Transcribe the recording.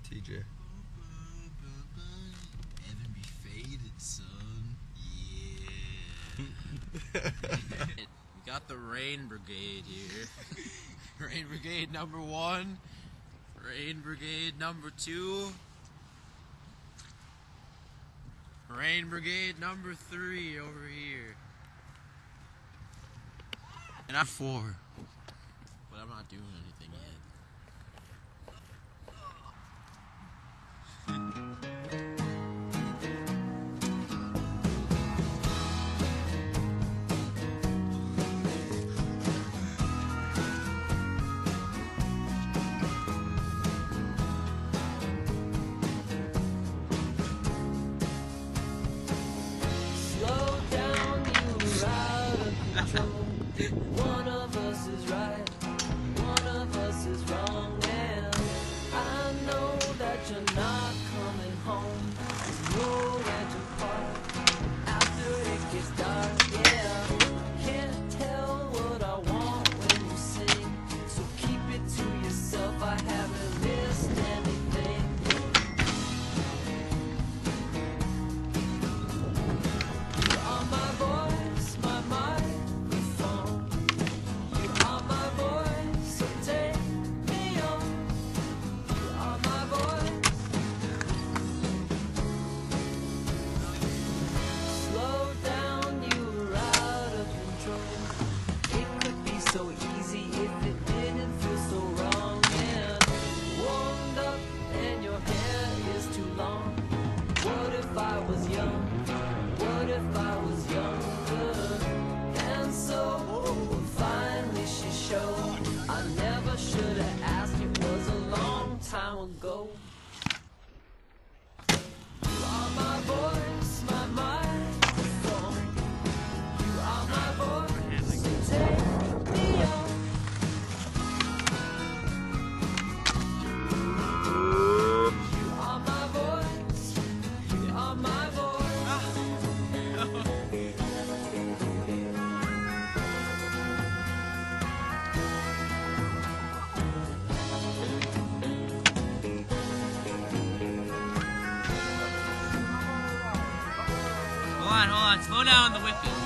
TJ. Evan be faded, son. Yeah. We got the Rain Brigade here. Rain Brigade number 1. Rain Brigade number 2. Rain Brigade number 3 over here. And I'm 4. But I'm not doing anything yet. Slow down, you're out of control. One of us is right, one of us is wrong, and I know that you're not coming home. Roll at your park after it gets dark, yeah. Can't tell what I want when you sing, so keep it to yourself. I haven't missed anything. You are my voice, my microphone. You are my voice, so take me on. You are my voice. Slow down, you're out of control. It could be so easy if it didn't feel so wrong. And warmed up and your hair is too long. What if I was young? What if I was younger? And so finally she showed. I never should have asked, it was a long time ago. You are my voice, my microphone. You are my voice, so take me on. You are my voice, you are my voice. Hold on, slow down the whipping.